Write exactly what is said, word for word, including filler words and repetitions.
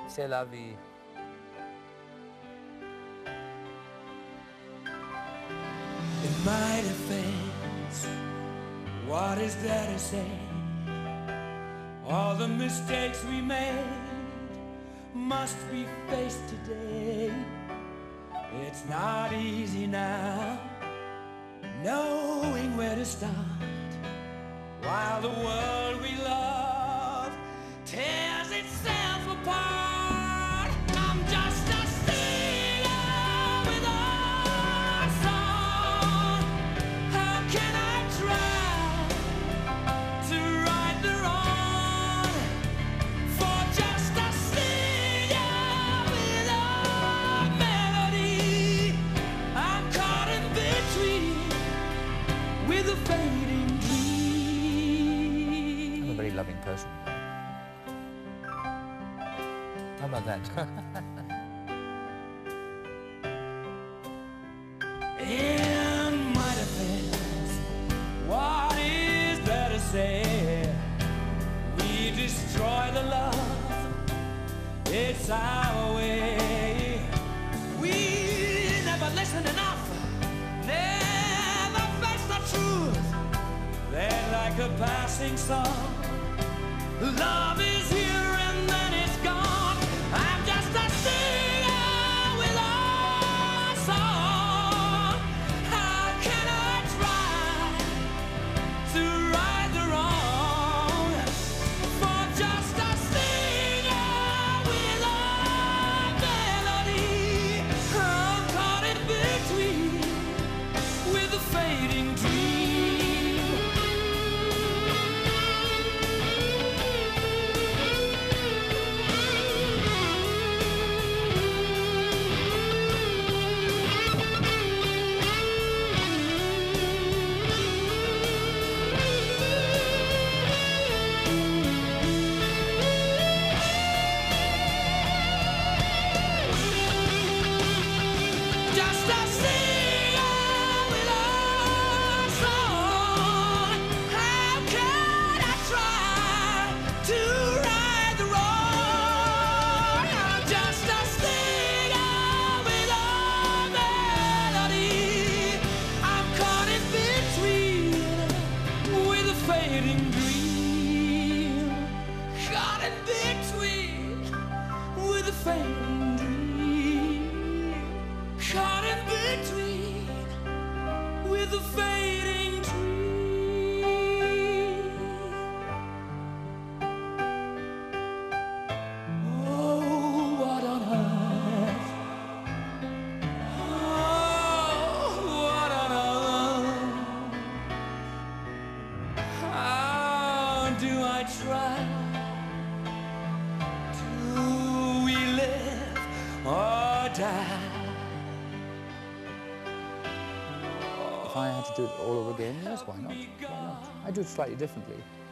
C'est la vie. In my defense, what is there to say? All the mistakes we made must be faced today. It's not easy now, knowing where to start, while the world we love tears itself apart. I'm just a singer with a song. How can I try to right the wrong for just a singer with a melody? I'm caught in between with a fading dream. I'm a very loving person. How about that? In my defense, what is there to say? We destroy the love, it's our way. We never listen enough, never face the truth. They're like a passing song. Love is here and then it's gone. I'm just a singer with a song. How can I try to right the wrong for just a singer with a melody? I'm caught in between with a fading dream. Just a singer with a song. How can I try to right the wrong? I'm just a singer with a melody. I'm caught in between with a fading dream. Caught in between with a fading dream. Caught in between with a fading dream. Oh, what on earth? Oh, what on earth? How do I try? Do we live or die? If I had to do it all over again, yes, why not? Why not? I do it slightly differently.